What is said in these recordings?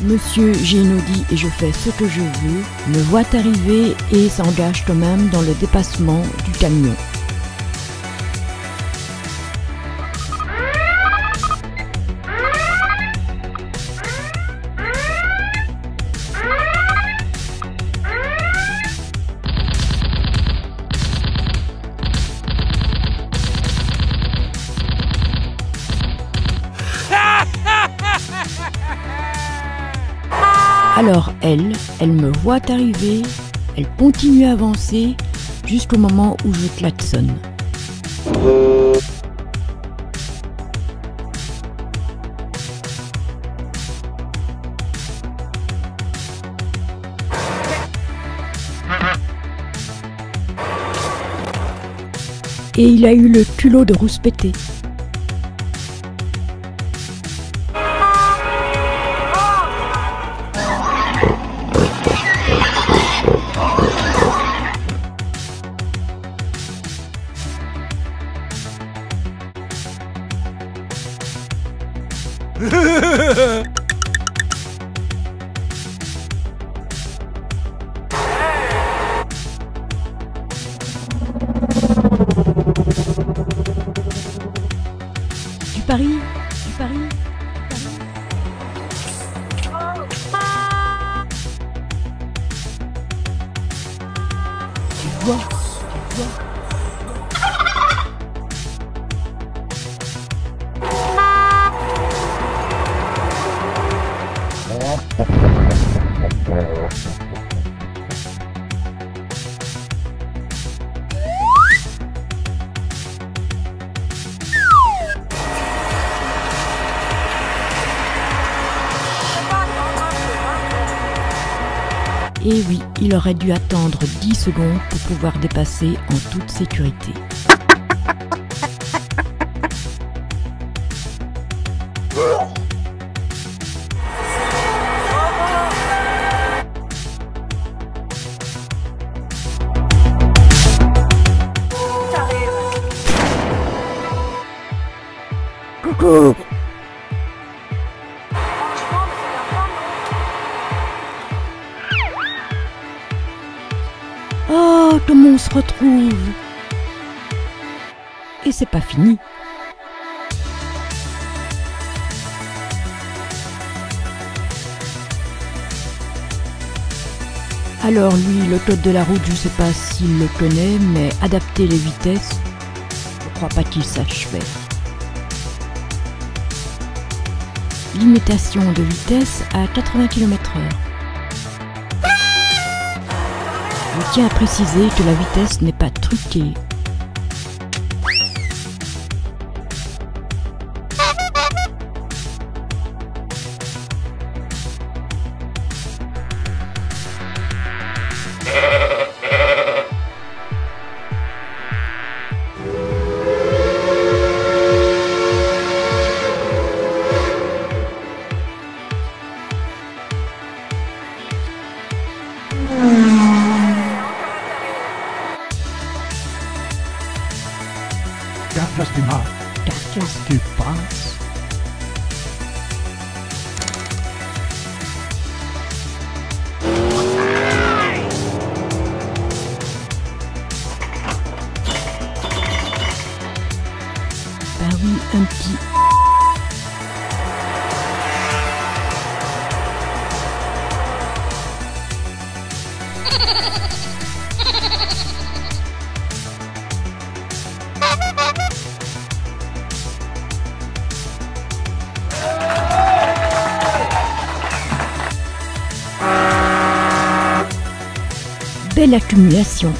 Monsieur Génaudi et je fais ce que je veux me voit arriver et s'engage quand même dans le dépassement du camion. Alors elle me voit arriver, elle continue à avancer jusqu'au moment où je klaxonne. Et il a eu le culot de rouspéter. Du pari, du pari, du pari. Tu vois, tu vois. Et oui, il aurait dû attendre 10 secondes pour pouvoir dépasser en toute sécurité. Coucou! Oh, comment on se retrouve! Et c'est pas fini. Alors lui, le code de la route, je sais pas s'il le connaît, mais adapter les vitesses, je crois pas qu'il sache faire. Limitation de vitesse à 80 km/h. Je tiens à préciser que la vitesse n'est pas truquée. Qu'est-ce qui passe? Ben oui, un petit... Belle accumulation.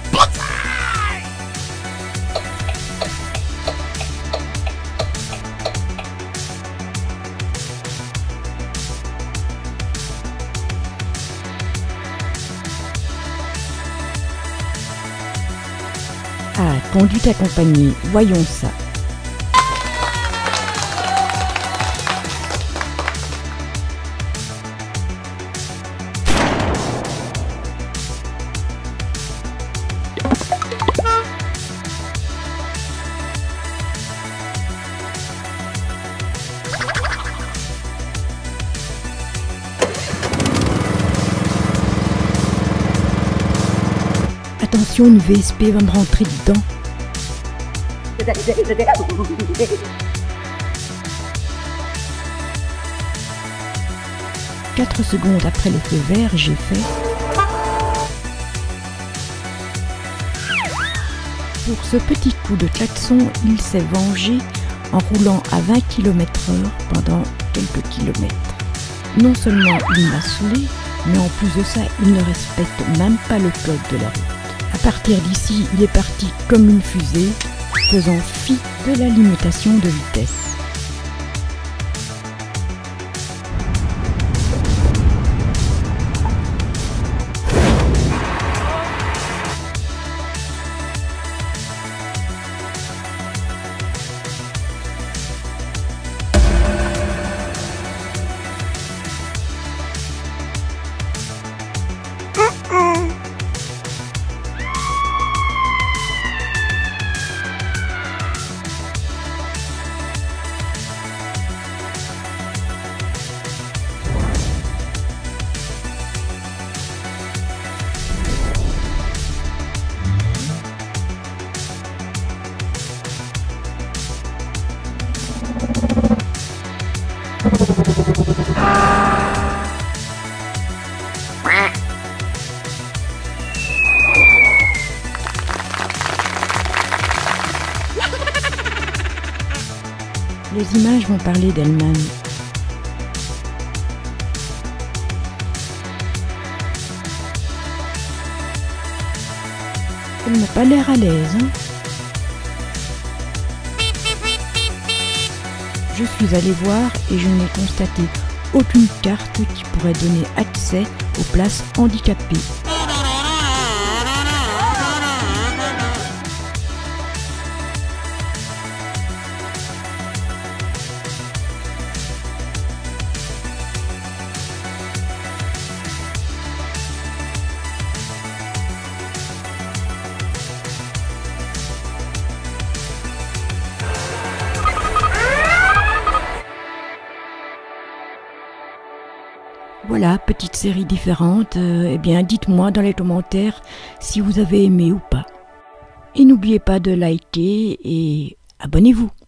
Ah, conduite accompagnée, voyons ça. Attention, une VSP va me rentrer dedans. Quatre secondes après le feu vert, j'ai fait. Pour ce petit coup de klaxon, il s'est vengé en roulant à 20 km/h pendant quelques kilomètres. Non seulement il m'a saoulé, mais en plus de ça, il ne respecte même pas le code de la route. À partir d'ici, il est parti comme une fusée, faisant fi de la limitation de vitesse. Les images vont parler d'elles-mêmes. Elle n'a pas l'air à l'aise, hein? Je suis allée voir et je n'ai constaté aucune carte qui pourrait donner accès aux places handicapées. Voilà, petite série différente. Eh bien, dites-moi dans les commentaires si vous avez aimé ou pas. Et n'oubliez pas de liker et abonnez-vous.